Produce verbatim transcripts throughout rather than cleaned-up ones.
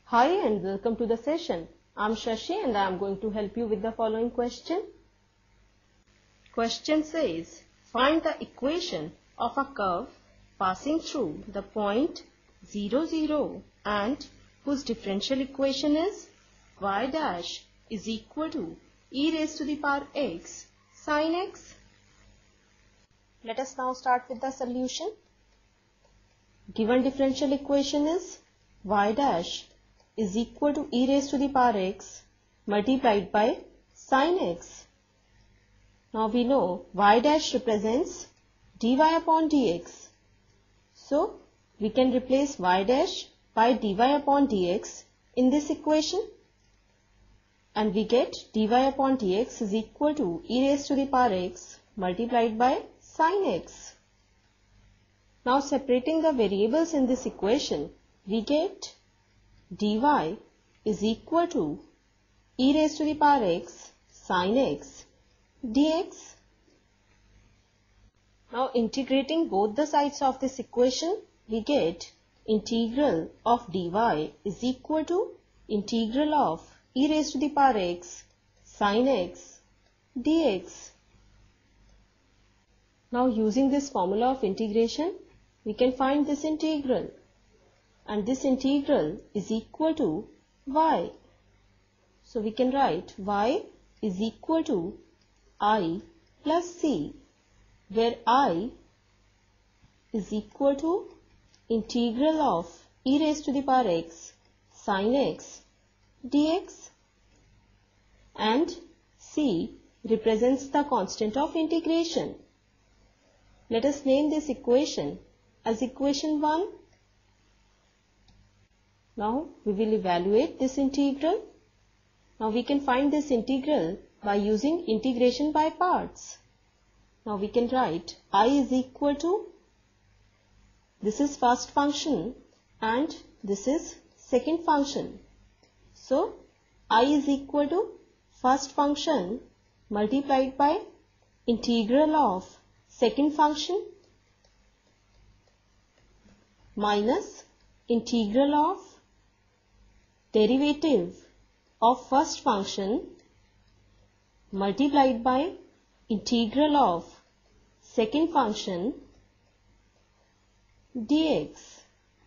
Hi and welcome to the session. I'm Shashi and I am going to help you with the following question. Question says, find the equation of a curve passing through the point zero, zero and whose differential equation is y dash is equal to e raised to the power x sin x. Let us now start with the solution. Given differential equation is y dash is equal to e raised to the power x multiplied by sin x. Now we know y dash represents dy upon dx. So we can replace y dash by dy upon dx in this equation and we get dy upon dx is equal to e raised to the power x multiplied by sin x. Now separating the variables in this equation, we get dy is equal to e raised to the power x sin x dx. Now integrating both the sides of this equation, we get integral of dy is equal to integral of e raised to the power x sin x dx. Now using this formula of integration, we can find this integral and this integral is equal to y. So we can write y is equal to I plus c, where I is equal to integral of e raised to the power x sin x dx and c represents the constant of integration. Let us name this equation as equation one. Now we will evaluate this integral. Now we can find this integral by using integration by parts. Now we can write I is equal to, this is first function and this is second function. So I is equal to first function multiplied by integral of second function minus integral of derivative of first function multiplied by integral of second function dx.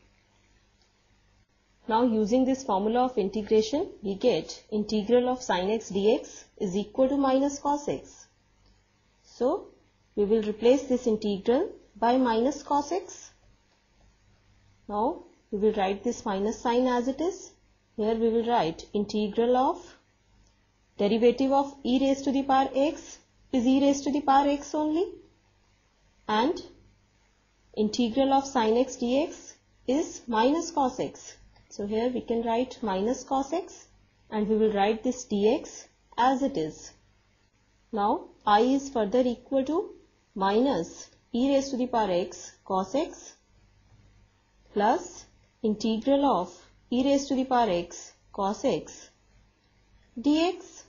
Now using this formula of integration, we get integral of sin x dx is equal to minus cos x. So we will replace this integral by minus cos x. Now we will write this minus sign as it is. Here we will write integral of derivative of e raised to the power x is e raised to the power x only and integral of sin x dx is minus cos x. So here we can write minus cos x and we will write this dx as it is. Now I is further equal to minus e raised to the power x cos x plus integral of e raised to the power x cos x dx.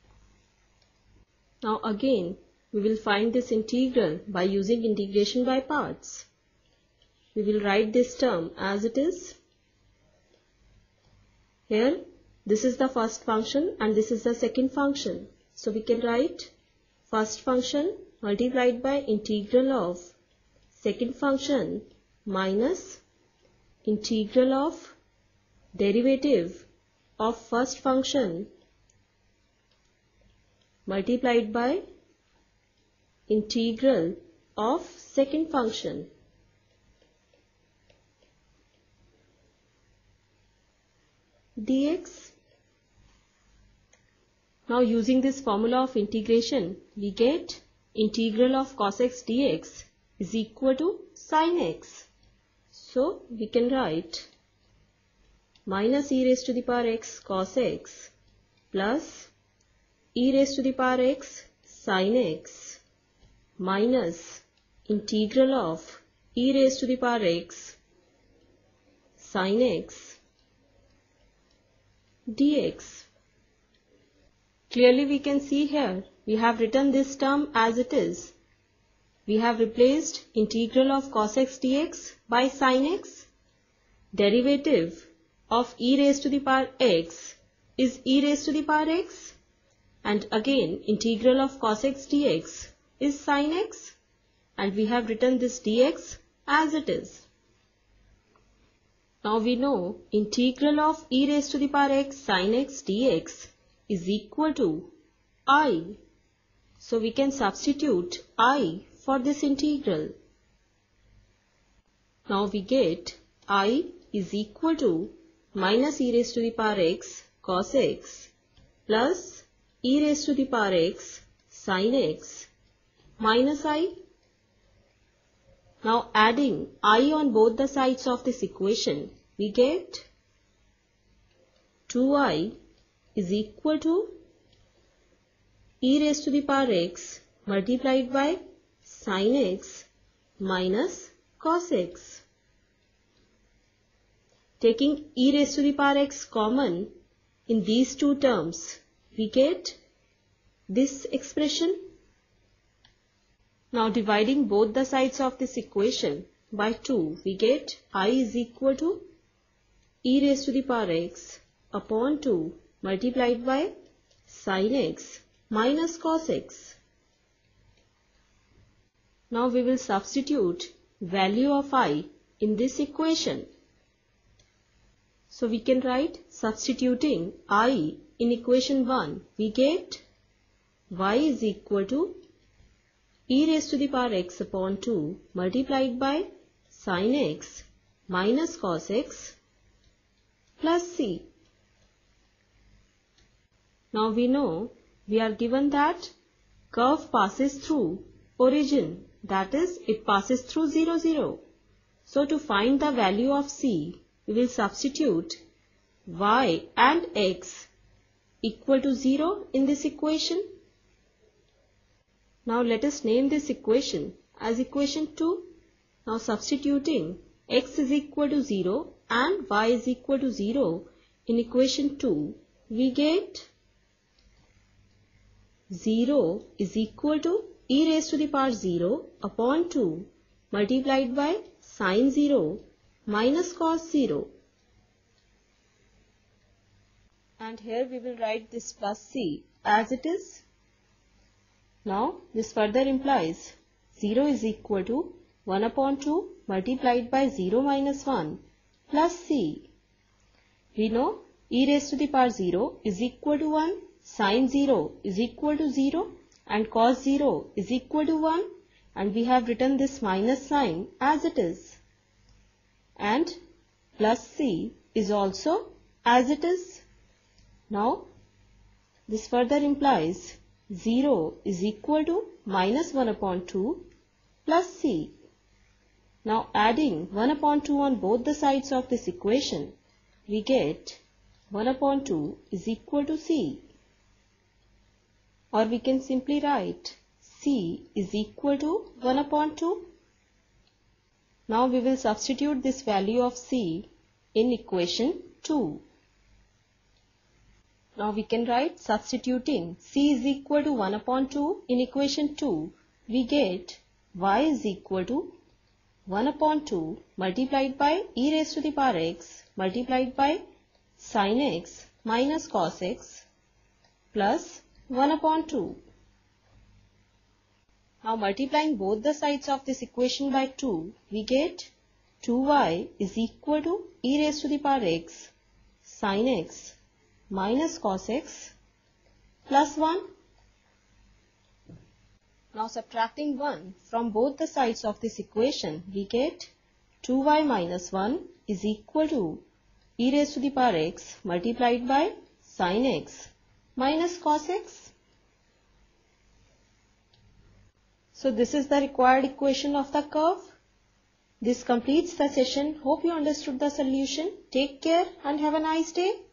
Now again we will find this integral by using integration by parts. We will write this term as it is. Here this is the first function and this is the second function. So we can write first function multiplied by integral of second function minus integral of derivative of first function multiplied by integral of second function dx. Now using this formula of integration, we get integral of cos x dx is equal to sin x. So we can write minus e raised to the power x cos x plus e raised to the power x sin x minus integral of e raised to the power x sin x dx. Clearly we can see here we have written this term as it is. We have replaced integral of cos x dx by sin x, derivative of e raised to the power x is e raised to the power x, and again integral of cos x dx is sin x, and we have written this dx as it is. Now we know integral of e raised to the power x sin x dx is equal to I. So we can substitute I for this integral. Now we get I is equal to minus e raised to the power x cos x plus e raised to the power x sin x minus I. Now adding I on both the sides of this equation, we get two i is equal to e raised to the power x multiplied by sin x minus cos x. Taking e raised to the power x common in these two terms, we get this expression. Now dividing both the sides of this equation by two, we get I is equal to e raised to the power x upon two multiplied by sin x minus cos x. Now we will substitute value of I in this equation. So we can write substituting I in equation one, we get y is equal to e raised to the power x upon two multiplied by sin x minus cos x plus c. Now we know we are given that curve passes through origin, that is it passes through zero zero. So to find the value of c, we will substitute y and x equal to zero in this equation. Now let us name this equation as equation two. Now substituting x is equal to zero and y is equal to zero in equation two, we get zero is equal to e raised to the power zero upon two multiplied by sin zero minus cos zero. And here we will write this plus c as it is. Now this further implies zero is equal to one upon two multiplied by zero minus one plus c. We know e raised to the power zero is equal to one, sin zero is equal to zero and cos zero is equal to one, and we have written this minus sign as it is. And plus c is also as it is. Now this further implies zero is equal to minus one upon two plus c. Now adding one upon two on both the sides of this equation, we get one upon two is equal to c. Or we can simply write c is equal to one upon two. Now we will substitute this value of c in equation two. Now we can write substituting c is equal to one upon two in equation two, we get y is equal to one upon two multiplied by e raised to the power x multiplied by sin x minus cos x plus one upon two. Now multiplying both the sides of this equation by two, we get two y is equal to e raised to the power x sin x minus cos x plus one. Now subtracting one from both the sides of this equation, we get two y minus one is equal to e raised to the power x multiplied by sin x minus cos x. So this is the required equation of the curve. This completes the session. Hope you understood the solution. Take care and have a nice day.